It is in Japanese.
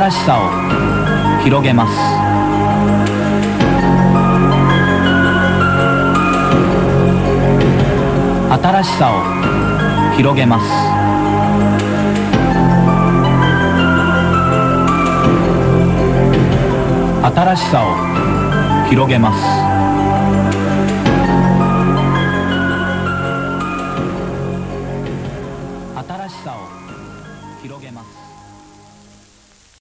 新しさを広げます。新しさを広げます。新しさを広げます。